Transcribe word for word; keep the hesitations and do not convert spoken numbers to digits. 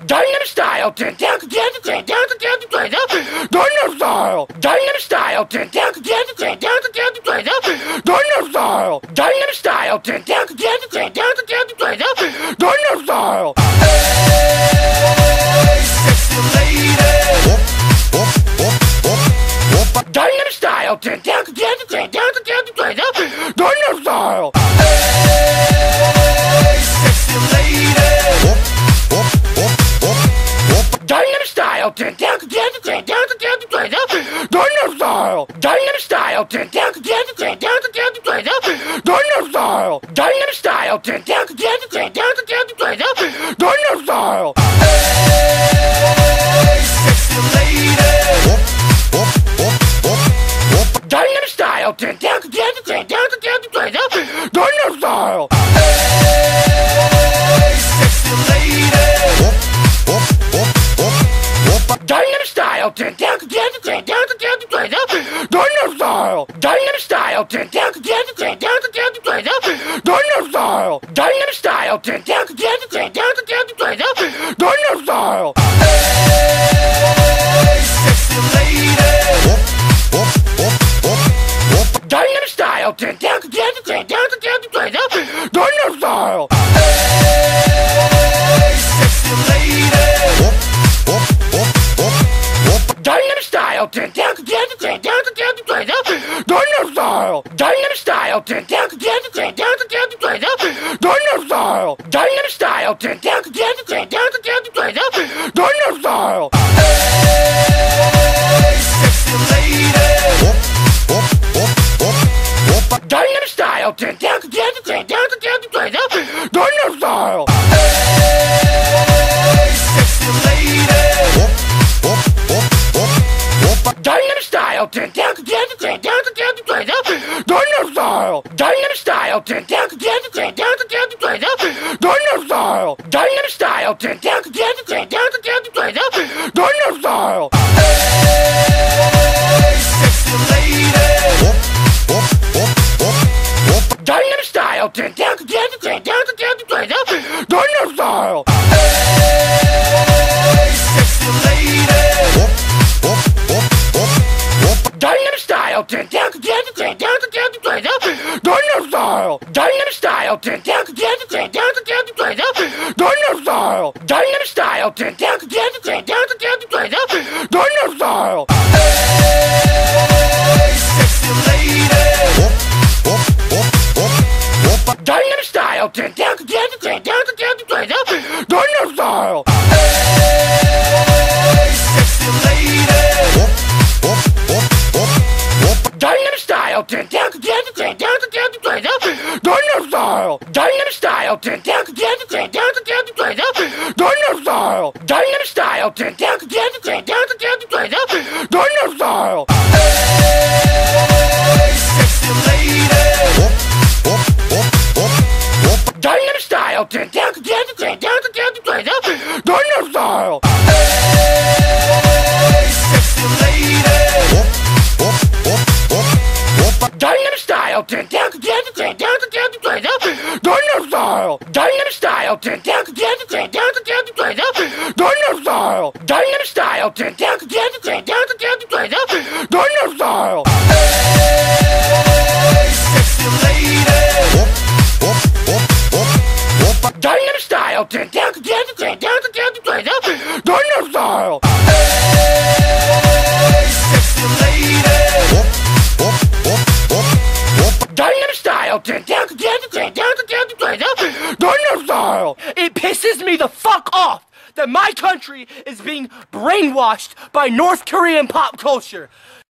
Gangnam Style, ten down, down, down, down, down, down, down, Gangnam Style, Gangnam Style, ten down, down, down, down, down, down, down, Gangnam Style, Gangnam Style, ten down, down, down, down, down, down, down, Gangnam Style. Hey, sexy lady. Gangnam Style, ten down, down, down, down, down, down, down, Gangnam Style. Hey, sexy lady. Gangnam Style, ten down, down, down, down, down, down, down, Gangnam Style. Gangnam Style, ten down, down, down, down, down, down, down, Gangnam Style. Gangnam Style, ten down, down, down, down, down, down, down, Gangnam Style. Hey, sexy lady. Gangnam Style, ten down, down, down, down, down, down, down, Gangnam Style. Hey, sexy lady. Gangnam Style, ten down, down, down, down, down, down, down, Gangnam Style. Gangnam Style, ten down, down, down, down, down, down, down, Gangnam Style. Gangnam Style, ten down, down, down, down, down, down, down, Gangnam Style. Hey, sexy lady. Gangnam Style, ten down, down, down, down, down, down, down, Gangnam Style. Hey, sexy lady. Gangnam Style, ten down, down, down, down, down, down, down, Gangnam Style. Gangnam Style, ten down, down, down, down, down, down, down, Gangnam Style. Gangnam Style, ten down, down, down, down, down, down, down, Gangnam Style. Hey, sexy lady. Gangnam Style, ten down, down, down, down, down, down, down, Gangnam Style. Hey, sexy lady. Gangnam Style, ten down, down, down, down, down, down, down, Gangnam Style. Gangnam Style, ten down, down, down, down, down, down, down, Gangnam Style. Gangnam Style, ten down, down, down, down, down, down, down, Gangnam Style. Hey, sexy lady. Gangnam Style, ten down, down, down, down, down, down, down, Gangnam Style. Hey, sexy lady. Gangnam Style, ten down, down, down, down, down, down, down, Gangnam Style. Gangnam Style, ten down, down, down, down, down, down, down, Gangnam Style. Gangnam Style, ten down, down, down, down, down, down, down, Gangnam Style. Hey, sexy lady. Gangnam Style, ten down, down, down, down, down, down, down, Gangnam Style. Hey, sexy lady. Gangnam Style, ten down, down, down, down, down, down, down, Gangnam Style. Gangnam Style, ten down, down, down, down, down, down, down, Gangnam Style. Gangnam Style, ten down, down, down, down, down, down, down, Gangnam Style. Hey, sexy lady. Gangnam Style, ten down, down, down, down, down, down, down, Gangnam Style. Hey, sexy lady. Gangnam Style, ten down, down, down, down, down, down, down, Gangnam Style. Gangnam Style, ten down, down, down, down, down, down, down, Gangnam Style. Gangnam Style, ten down, down, down, down, down, down, down, Gangnam Style. Hey, sexy lady. Gangnam Style, ten down, down, down, down, down, down, down, Gangnam Style. Hey, sexy lady. Gangnam Style, ten down, down, down, down, down, down, down, Gangnam Style. It pisses me the fuck off that my country is being brainwashed by North Korean pop culture.